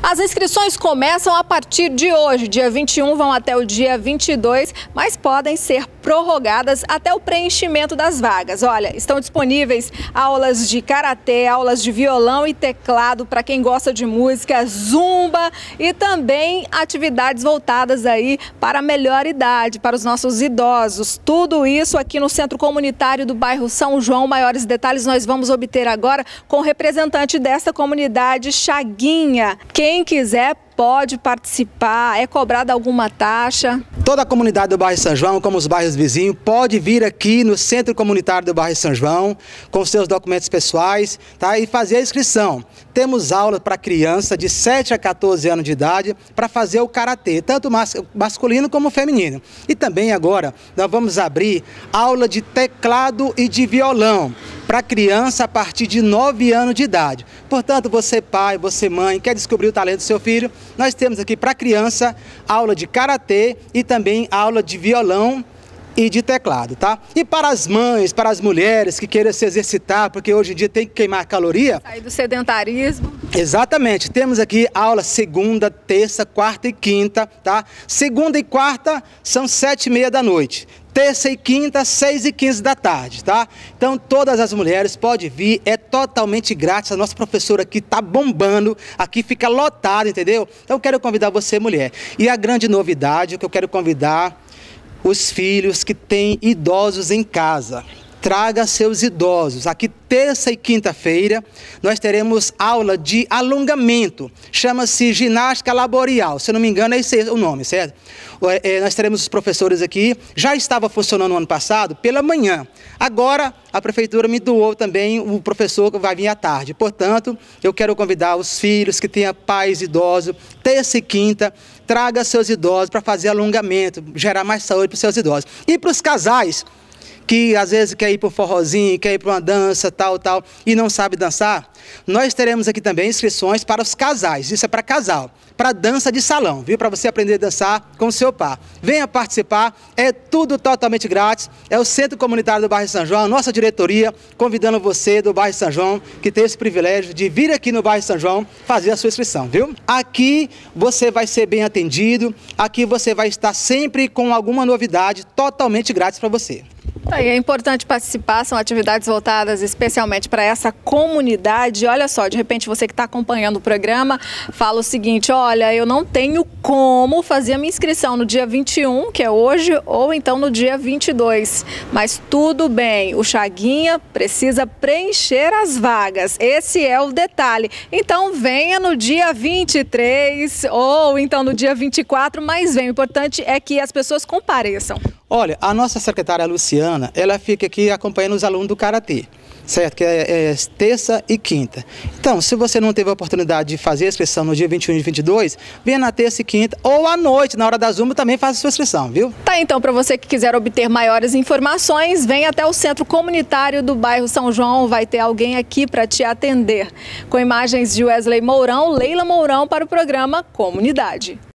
As inscrições começam a partir de hoje, dia 21, vão até o dia 22, mas podem ser prorrogadas até o preenchimento das vagas. Olha, estão disponíveis aulas de karatê, aulas de violão e teclado para quem gosta de música, zumba e também atividades voltadas aí para a melhor idade, para os nossos idosos. Tudo isso aqui no Centro Comunitário do bairro São João. Maiores detalhes nós vamos obter agora com o representante desta comunidade, Chaguinha. Quem quiser pode participar, é cobrada alguma taxa? Toda a comunidade do bairro São João, como os bairros vizinhos, pode vir aqui no Centro Comunitário do bairro São João com seus documentos pessoais, tá? E fazer a inscrição. Temos aula para criança de 7 a 14 anos de idade para fazer o karatê, tanto masculino como feminino. E também agora nós vamos abrir aula de teclado e de violão para criança a partir de 9 anos de idade. Portanto, você pai, você mãe, quer descobrir o talento do seu filho, nós temos aqui para criança aula de karatê e também aula de violão e de teclado, tá? E para as mães, para as mulheres que queiram se exercitar, porque hoje em dia tem que queimar caloria. Sair do sedentarismo. Exatamente. Temos aqui aula segunda, terça, quarta e quinta, tá? Segunda e quarta são 7h30 da noite. Terça e quinta, 6h15 da tarde, tá? Então, todas as mulheres podem vir, é totalmente grátis. A nossa professora aqui tá bombando, aqui fica lotado, entendeu? Então, eu quero convidar você, mulher. E a grande novidade que eu quero convidar os filhos que têm idosos em casa. Traga seus idosos. Aqui, terça e quinta-feira, nós teremos aula de alongamento. Chama-se ginástica laboral. Se eu não me engano, é esse o nome, certo? Nós teremos os professores aqui. Já estava funcionando no ano passado, pela manhã. Agora, a prefeitura me doou também o professor que vai vir à tarde. Portanto, eu quero convidar os filhos que tenham pais idosos, terça e quinta, traga seus idosos para fazer alongamento, gerar mais saúde para os seus idosos. E para os casais que às vezes quer ir para um forrozinho, quer ir para uma dança, tal, e não sabe dançar, nós teremos aqui também inscrições para os casais. Isso é para casal, para dança de salão, viu? Para você aprender a dançar com o seu par. Venha participar, é tudo totalmente grátis. É o Centro Comunitário do bairro São João, a nossa diretoria, convidando você do bairro São João, que tem esse privilégio de vir aqui no bairro São João fazer a sua inscrição, viu? Aqui você vai ser bem atendido, aqui você vai estar sempre com alguma novidade totalmente grátis para você. É importante participar, são atividades voltadas especialmente para essa comunidade. Olha só, de repente você que está acompanhando o programa fala o seguinte: olha, eu não tenho como fazer a minha inscrição no dia 21, que é hoje, ou então no dia 22. Mas tudo bem, o Chaguinha precisa preencher as vagas, esse é o detalhe. Então venha no dia 23 ou então no dia 24, mas vem. O importante é que as pessoas compareçam. Olha, a nossa secretária Luciana, ela fica aqui acompanhando os alunos do karatê, certo? Que é terça e quinta. Então, se você não teve a oportunidade de fazer a inscrição no dia 21 e 22, venha na terça e quinta ou à noite, na hora da Zumba, também faça a sua inscrição, viu? Tá, então, para você que quiser obter maiores informações, venha até o Centro Comunitário do bairro São João, vai ter alguém aqui para te atender. Com imagens de Wesley Mourão, Leila Mourão para o programa Comunidade.